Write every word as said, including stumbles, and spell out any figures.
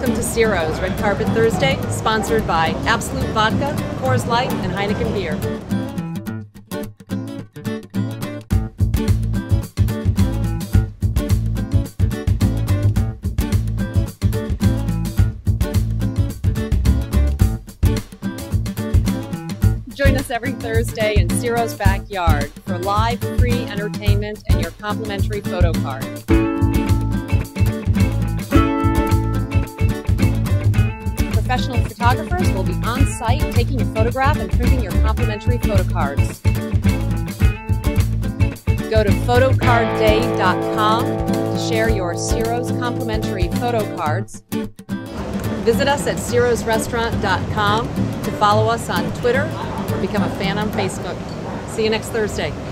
Welcome to Siro's Red Carpet Thursday, sponsored by Absolute Vodka, Coors Light, and Heineken Beer. Join us every Thursday in Siro's backyard for live, free entertainment and your complimentary photo card. Professional photographers will be on site taking your photograph and printing your complimentary photo cards. Go to photocard day dot com to share your Siro's complimentary photo cards. Visit us at siros restaurant dot com to follow us on Twitter or become a fan on Facebook. See you next Thursday.